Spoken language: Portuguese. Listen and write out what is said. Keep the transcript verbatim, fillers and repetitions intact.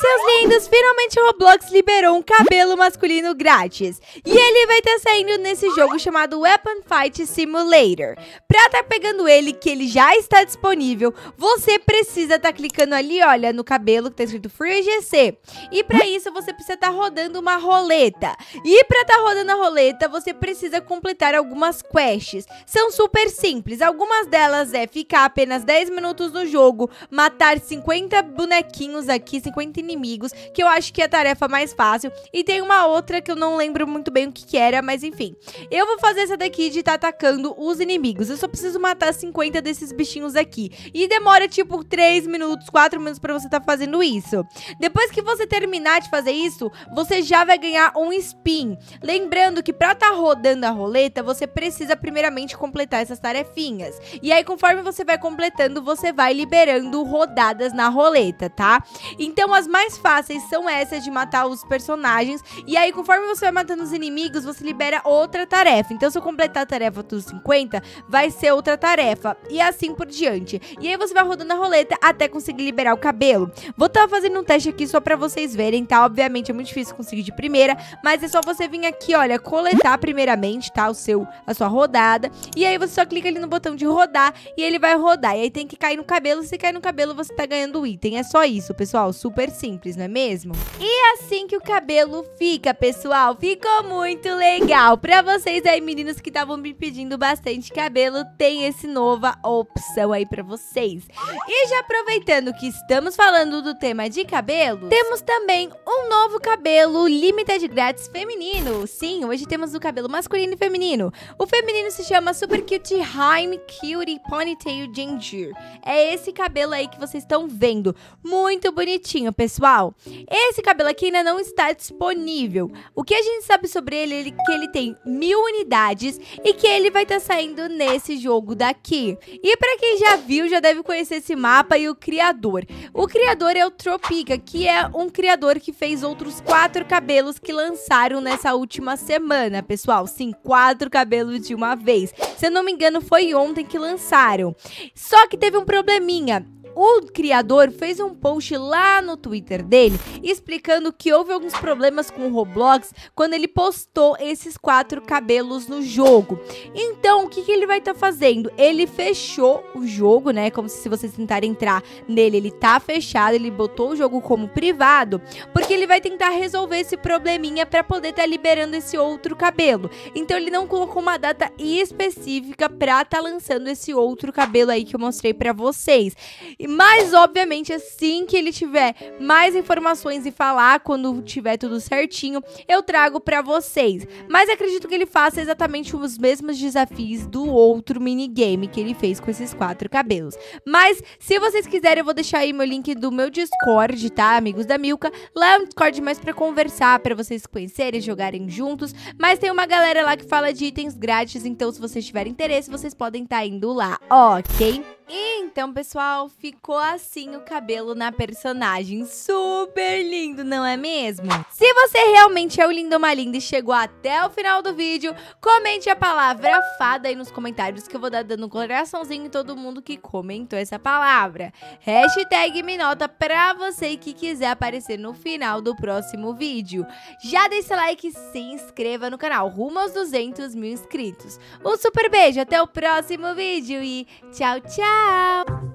Seus lindos, finalmente o Roblox liberou um cabelo masculino grátis. E ele vai estar saindo nesse jogo chamado Weapon Fight Simulator. Pra estar pegando ele, que ele já está disponível, você precisa estar clicando ali, olha, no cabelo que tá escrito Free G C. E pra isso você precisa estar rodando uma roleta. E pra estar rodando a roleta, você precisa completar algumas quests. São super simples. Algumas delas é ficar apenas dez minutos no jogo, matar cinquenta bonequinhos aqui, cinquenta inimigos, que eu acho que é a tarefa mais fácil. E tem uma outra que eu não lembro muito bem o que que era, mas enfim. Eu vou fazer essa daqui de estar atacando os inimigos. Eu só preciso matar cinquenta desses bichinhos aqui. E demora tipo três minutos, quatro minutos pra você estar fazendo isso. Depois que você terminar de fazer isso, você já vai ganhar um spin. Lembrando que pra estar rodando a roleta, você precisa primeiramente completar essas tarefinhas. E aí, conforme você vai completando, você vai liberando rodadas na roleta, tá? Então, as mais fáceis são essas de matar os personagens. E aí, conforme você vai matando os inimigos, você libera outra tarefa. Então, se eu completar a tarefa dos cinquenta, vai ser outra tarefa. E assim por diante. E aí, você vai rodando a roleta até conseguir liberar o cabelo. Vou estar fazendo um teste aqui só pra vocês verem, tá? Obviamente, é muito difícil conseguir de primeira, mas é só você vir aqui, olha, coletar primeiramente, tá? O seu, a sua rodada. E aí, você só clica ali no botão de rodar e ele vai rodar. E aí, tem que cair no cabelo. Se cair no cabelo, você tá ganhando o item. É só isso, pessoal. Super simples, não é mesmo? E assim que o cabelo fica, pessoal. Ficou muito legal. Pra vocês aí, meninos que estavam me pedindo bastante cabelo, tem esse nova opção aí pra vocês. E já aproveitando que estamos falando do tema de cabelo, temos também um novo cabelo limited grátis feminino. Sim, hoje temos o cabelo masculino e feminino. O feminino se chama Super Cute Haim Cutie Ponytail Ginger. É esse cabelo aí que vocês estão vendo. Muito bonitinho, pessoal. Esse cabelo aqui ainda não está disponível. O que a gente sabe sobre ele é que ele tem mil unidades e que ele vai estar saindo nesse jogo daqui. E pra quem já viu, já deve conhecer esse mapa e o criador. O criador é o Tropica, que é um criador que fez outros quatro cabelos que lançaram nessa última semana, pessoal. Sim, quatro cabelos de uma vez. Se eu não me engano, foi ontem que lançaram. Só que teve um probleminha. O criador fez um post lá no Twitter dele explicando que houve alguns problemas com o Roblox quando ele postou esses quatro cabelos no jogo. Então, o que, que ele vai estar tá fazendo? Ele fechou o jogo, né? Como se vocês tentarem entrar nele, ele tá fechado, ele botou o jogo como privado, porque ele vai tentar resolver esse probleminha para poder estar tá liberando esse outro cabelo. Então, ele não colocou uma data específica para estar tá lançando esse outro cabelo aí que eu mostrei para vocês. Mas, obviamente, assim que ele tiver mais informações e falar, quando tiver tudo certinho, eu trago pra vocês. Mas acredito que ele faça exatamente os mesmos desafios do outro minigame que ele fez com esses quatro cabelos. Mas, se vocês quiserem, eu vou deixar aí meu link do meu Discord, tá, amigos da Milka? Lá é um Discord mais pra conversar, pra vocês conhecerem, jogarem juntos. Mas tem uma galera lá que fala de itens grátis, então se vocês tiverem interesse, vocês podem estar indo lá, ok? Então, pessoal, ficou assim o cabelo na personagem. Super lindo, não é mesmo? Se você realmente é o lindo ou uma linda e chegou até o final do vídeo, comente a palavra fada aí nos comentários que eu vou dar dando um coraçãozinho em todo mundo que comentou essa palavra. Hashtag me nota pra você que quiser aparecer no final do próximo vídeo. Já deixa like e se inscreva no canal, rumo aos duzentos mil inscritos. Um super beijo, até o próximo vídeo e tchau, tchau!